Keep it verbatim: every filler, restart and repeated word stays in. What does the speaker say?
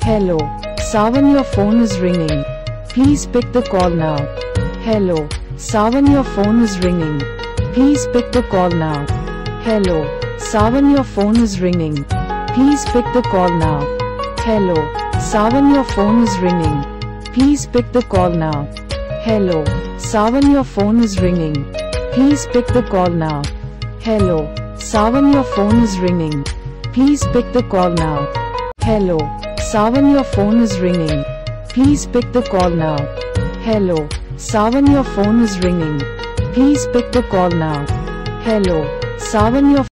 Hello, SAWAN your phone is ringing. Please pick the call now. Hello, SAWAN your phone is ringing. Please pick the call now. Hello, SAWAN your phone is ringing. Please pick the call now. Hello, SAWAN your phone is ringing. Please pick the call now. Hello, SAWAN your phone is ringing. Please pick the call now. Hello, SAWAN your phone is ringing. Please pick the call now. Hello, SAWAN your phone is ringing. Please pick the call now. Hello, SAWAN your phone is ringing. Please pick the call now. Hello, SAWAN your